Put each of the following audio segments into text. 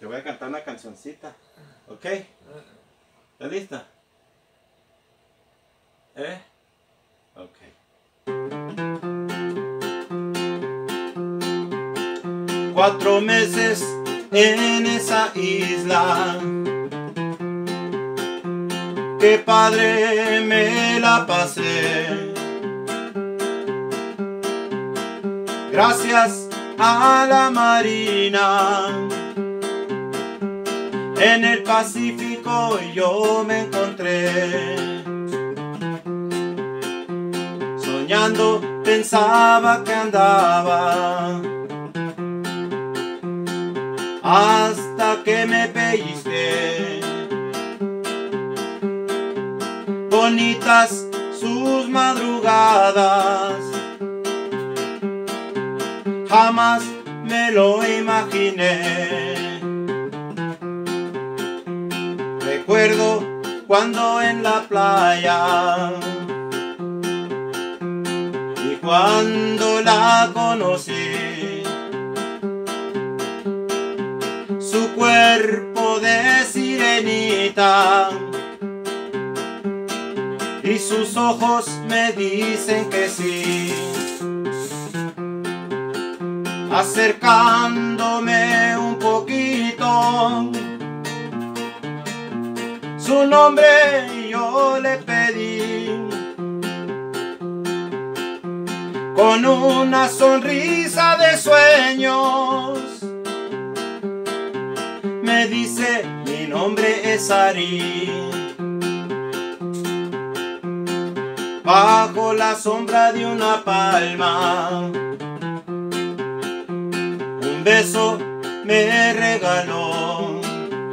Te voy a cantar una cancioncita. ¿Ok? ¿Estás lista? Ok. 4 meses en esa isla, qué padre me la pasé. Gracias a la Marina, en el Pacífico yo me encontré. Soñando pensaba que andaba, hasta que me pellizqué. Bonitas sus madrugadas, jamás me lo imaginé. Recuerdo cuando en la playa y cuando la conocí, su cuerpo de sirenita y sus ojos me dicen que sí. Acercándome un poquito, su nombre yo le pedí. Con una sonrisa de sueños me dice: mi nombre es Ari. Bajo la sombra de una palma, un beso me regaló.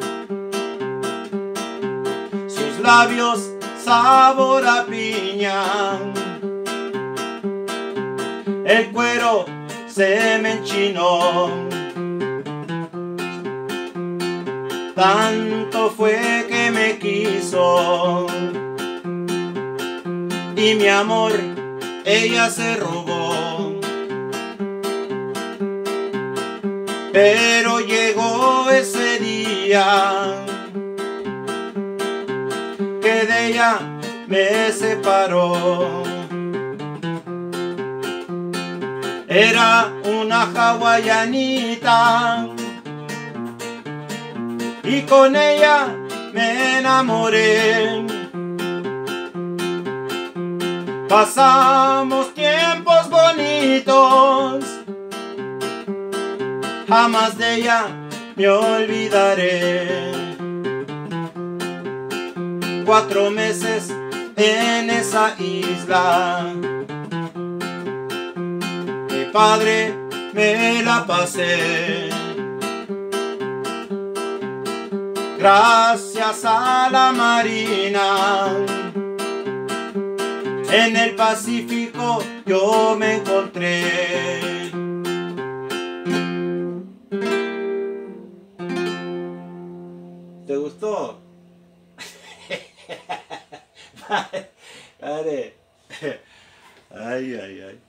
Sus labios sabor a piña, el cuero se me enchinó. Tanto fue que me quiso y mi amor ella se robó. Pero llegó ese día que de ella me separó. Era una hawaianita y con ella me enamoré. Pasamos tiempos bonitos, jamás de ella me olvidaré. 4 meses en esa isla, mi padre me la pasé. Gracias a la Marina, en el Pacífico yo me encontré. ¿Te gustó? Vale. Ay, ay, ay.